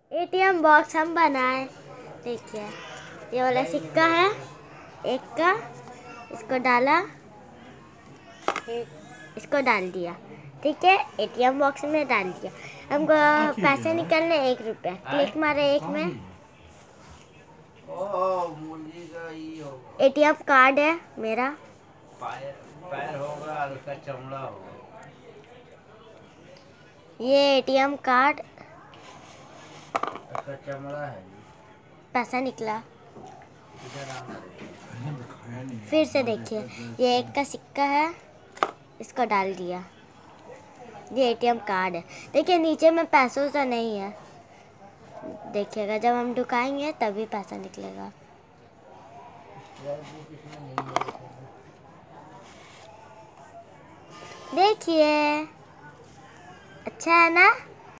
ATM box हम बनाए। देखिए ये वाला सिक्का है एक का, इसको डाला, इसको डाल दिया, ठीक है, एटीएम बॉक्स में डाल दिया। हमको पैसे निकालने 1 रुपया, क्लिक मारे एक में। एटीएम कार्ड है मेरा, पैर होगा और उसका चमड़ा होगा। ये एटीएम कार्ड, उसका चमड़ा है। पैसा निकला। फिर से देखिए ये एक का सिक्का है, इसको डाल दिया, ये एटीएम कार्ड है। देखिए नीचे में पैसों सा नहीं है, देखिएगा जब हम ढुकाएंगे तभी पैसा निकलेगा। देखिए अच्छा है ना।